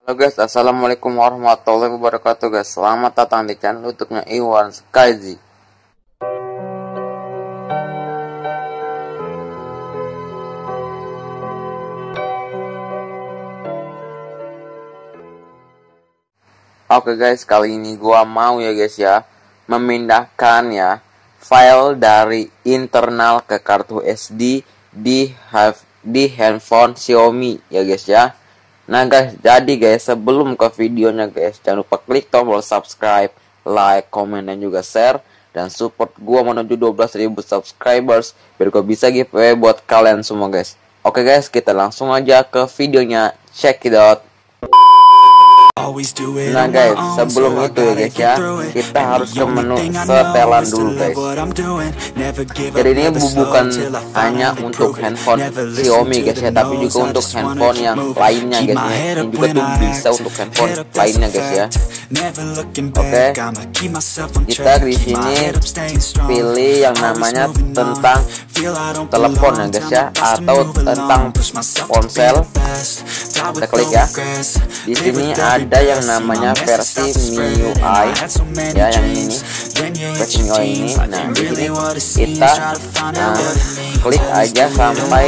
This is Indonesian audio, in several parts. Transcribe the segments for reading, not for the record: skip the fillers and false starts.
Halo guys, assalamualaikum warahmatullahi wabarakatuh guys. Selamat datang di channel YouTube-nya Iwan Skyzy. Oke guys, kali ini gua mau ya guys ya memindahkan ya file dari internal ke kartu SD di handphone Xiaomi ya guys ya. Nah guys, jadi guys sebelum ke videonya guys, jangan lupa klik tombol subscribe, like, komen, dan juga share, dan support gua menuju 12.000 subscribers biar gua bisa giveaway buat kalian semua guys. Oke guys, kita langsung aja ke videonya, check it out. Nah guys, sebelum itu ya guys ya, kita harus ke menu setelan dulu guys. Jadi ini bukan hanya untuk handphone Xiaomi guys ya, tapi juga untuk handphone yang lainnya guys ya. Ini juga tuh bisa untuk handphone lainnya guys ya. Oke, kita di sini pilih yang namanya tentang telepon ya guys ya, atau tentang ponsel. Kita klik ya. Di sini ada yang namanya versi MIUI ya, yang ini versi MIUI ini. Nah di sini kita klik aja sampai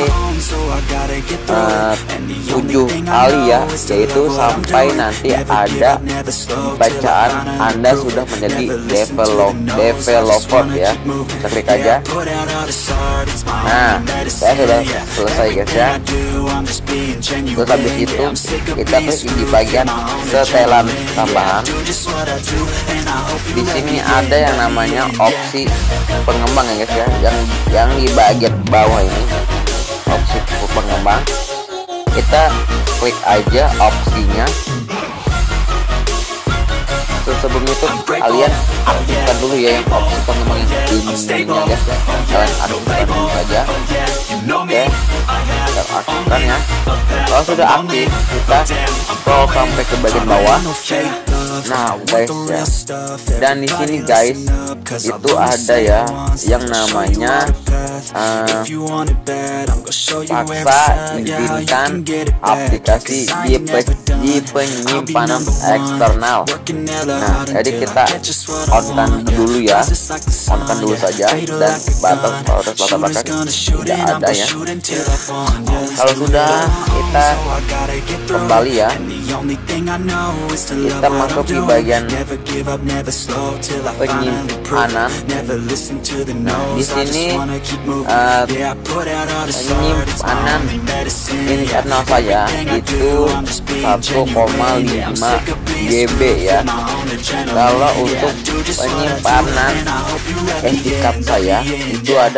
7 kali ya, yaitu sampai nanti ada bacaan Anda sudah menjadi developer ya. Kita klik aja. Nah saya sudah selesai guys ya. Terus habis itu kita klik di bagian setelan tambahan. Di sini ada yang namanya opsi pengembang ya guys ya, yang di bagian bawah ini opsi pengembang. Kita klik aja opsinya. Terus sebelum itu kalian aktifkan dulu ya yang opsi pengembang yang ini ya guys ya. Kalian aktifkan dulu saja. Oke, kita aktifkan ya. Kalau sudah aktif, kita scroll sampai ke bagian bawah. Nah guys ya, dan di sini guys itu ada ya yang namanya paksa izinkan aplikasi di penyimpanan eksternal. Nah jadi kita on-kan dulu ya, on-kan dulu saja, dan batas tidak ada ya. Kalau sudah, kita kembali ya, kita masuk di bagian penyimpanan. Nah di sini penyimpanan internal saya itu 1,5 GB ya. Kalau untuk penyimpanan SD card saya itu ada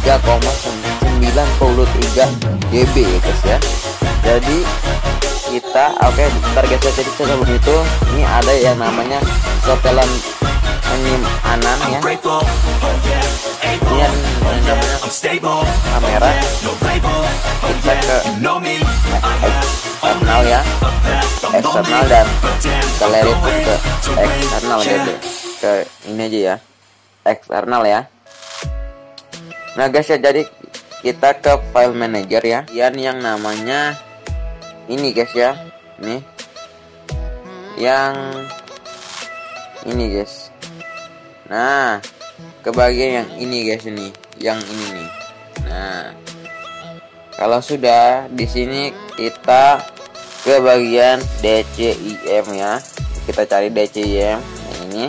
3,93 GB ya guys ya. Jadi kita target saya sebelum itu ini ada yang namanya setelan penyimpanan ya. Ini yang namanya kamera. Kita ke eksternal ya, eksternal, dan galeri pun ke eksternal gitu. Ke ini aja ya, eksternal ya. Nah guys ya, jadi kita ke file manager ya, yang namanya ini guys ya, nih yang ini guys. Nah ke bagian yang ini guys, ini yang ini nih. Nah kalau sudah, di sini kita ke bagian DCIM ya. Kita cari DCIM ini.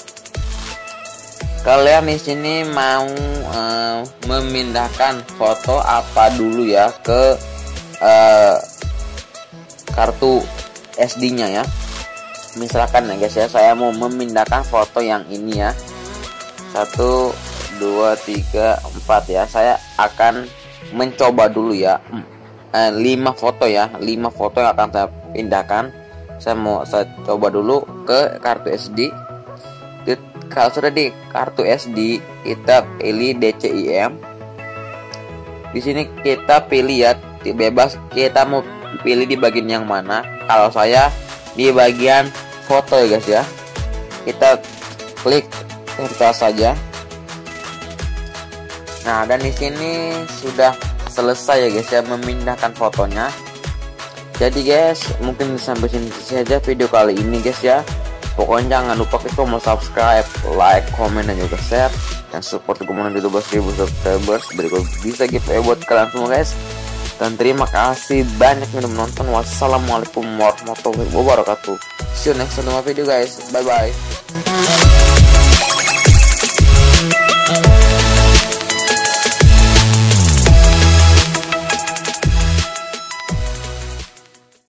Kalian di sini mau memindahkan foto apa dulu ya ke kartu SD-nya ya. Misalkan ya guys ya, saya mau memindahkan foto yang ini ya, 1, 2, 3, 4 ya. Saya akan mencoba dulu ya 5 foto ya, 5 foto yang akan saya pindahkan. Saya coba dulu ke kartu SD. Kalau sudah di kartu SD, kita pilih DCIM. Di sini kita pilih ya, bebas kita mau pilih di bagian yang mana. Kalau saya di bagian foto ya guys ya. Kita klik tempel saja. Nah dan di sini sudah selesai ya guys ya memindahkan fotonya. Jadi guys, mungkin sampai sini saja video kali ini guys ya. Pokoknya jangan lupa klik tombol subscribe, like, komen, dan juga share, dan support gue menuju 12.000 subscribers biar gue bisa giveaway buat kalian semua guys. Dan terima kasih banyak yang udah menonton. Wassalamualaikum warahmatullahi wabarakatuh. See you next video guys. Bye bye.